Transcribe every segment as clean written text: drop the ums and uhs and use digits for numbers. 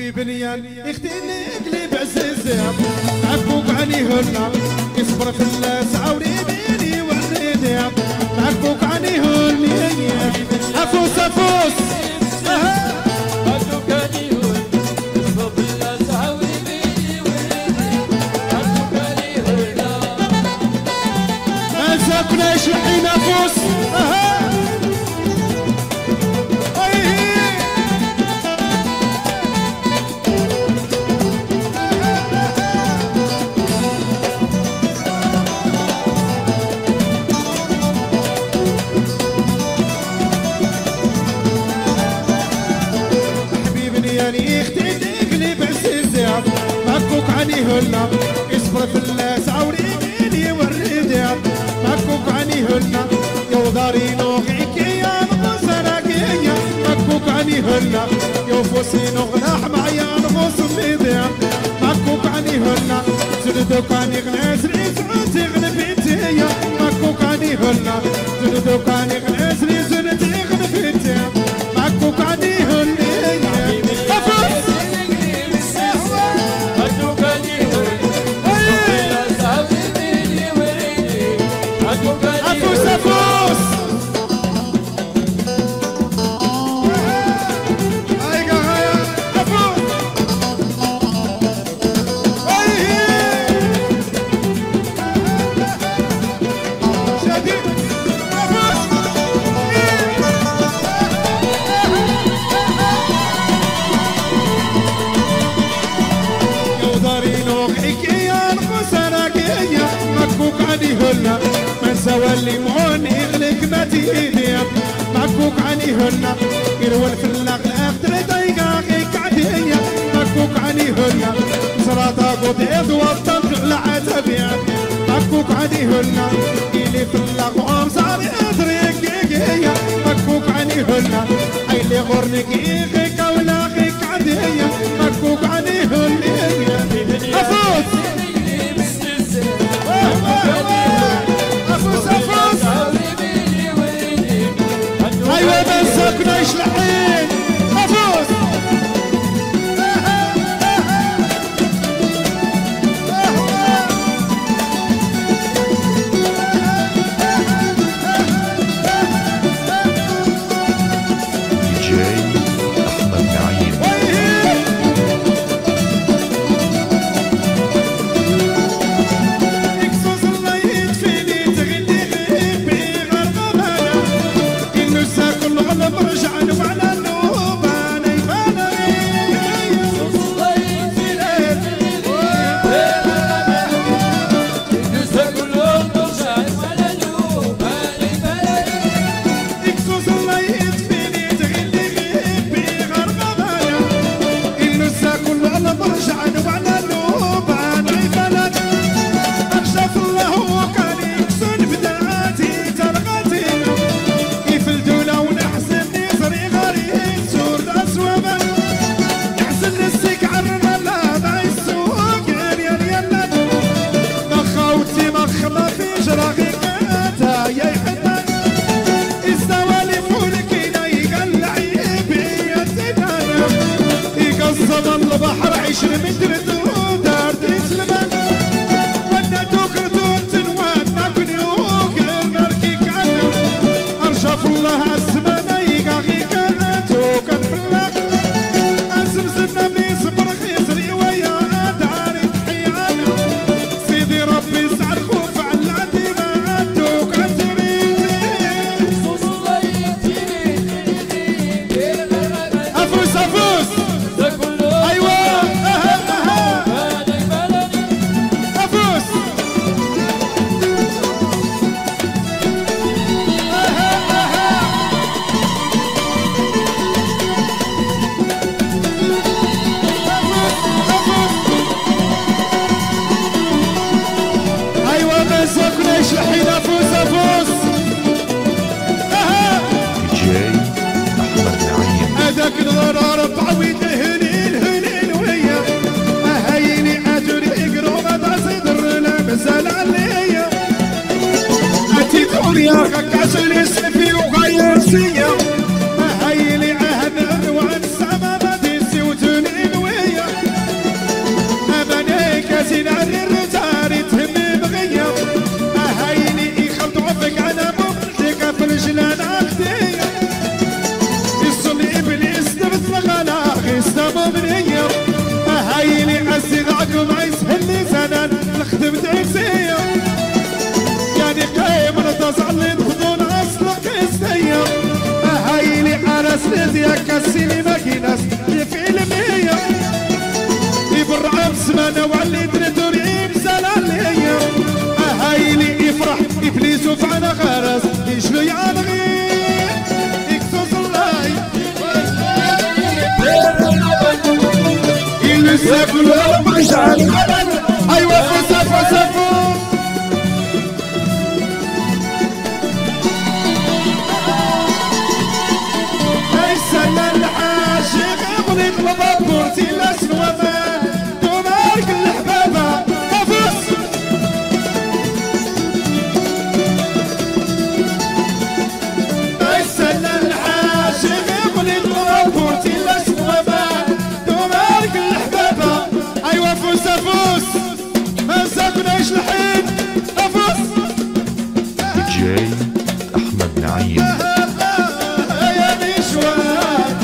بنيان يختيني قلب عزيزة عكوك عني هنا يصبر في اللاسعة وريبيني والريدي عكوك عني هنا أفوس أفوس عكوك عني هنا يصبر في اللاسعة وريبيني والريدي عكوك عني هنا ما ساكناش الحين أفوس مكوك عني هنا يصبر في اللاسعة وريبيني والريدي مكوك عني هنا يا داري نوغيك يا نغسراكية مكوك عني هنا يا فوسي نغنح معايا نغوص ميدي مكوك عني هنا زردوك عني غناز ريزعتي غنبيتي مكوك عني هنا زردوك عني غناز ريزعتي غنبيتي مكوك عني هنا هنا من سوى الليمون يغلق ما تيدي مكوك عني هنا يروى الفلاق الاخضر دايقا غيك عدية مكوك عني هنا سراطة قضيض والطنق العتبية مكوك عني هنا إلي فلاق وامصار يطريق مكوك عني هنا أيلي غرنك غيك ولا غيك عدية مكوك عني هنا أفوت ايوه ما نسكناش الحين افوز يا غكاس الاسفي وغير سيا ما هيلي عهد وعن سما ما تنسي وتنين ويا ناس في المية يبرع بسمانة وعلي تريتوري بسلالية هايلي يفرح إبليس وفعنا غرس يشلو يعلغي يكسوس الله يلسا كل رب مشعل أيوة فسفو بابورتي لاسن وفاء تبارك الحبابة قفص السنة العاشق قلت بابورتي لاسن وفاء تبارك الحبابة أيوة فوس فوس ما ساكناش الحين قفص جاي أحمد نعيم يا نشوان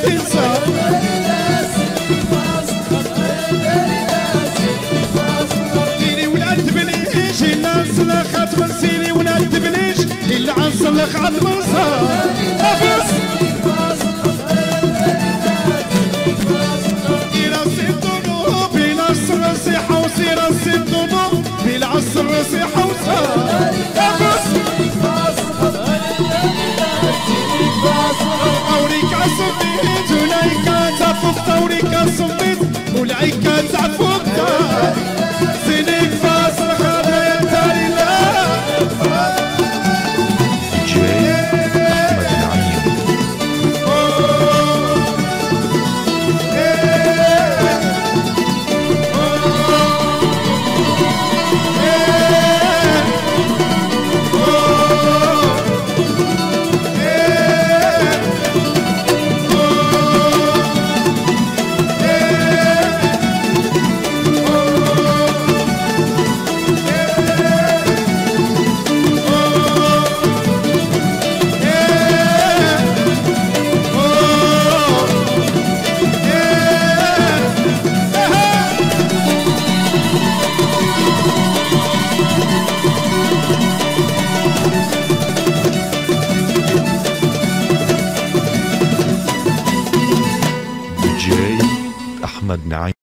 كينسى سيني ولاد بليش إلا نسلخ من سيني ولاد بليش إلا عنسلخ عظم صار أفس إلى سيدونو بلا الصرصيحة وسيرة سيدونو بلا الصرصيحة وصار أفس أوريك عصبيت ولايكا تعفوك أوريك عصبيت ولايكا تعفوك سينيك فاصل خاضر يا تالي لا دي جي أحمد نعيم. دي جي أحمد نعيم.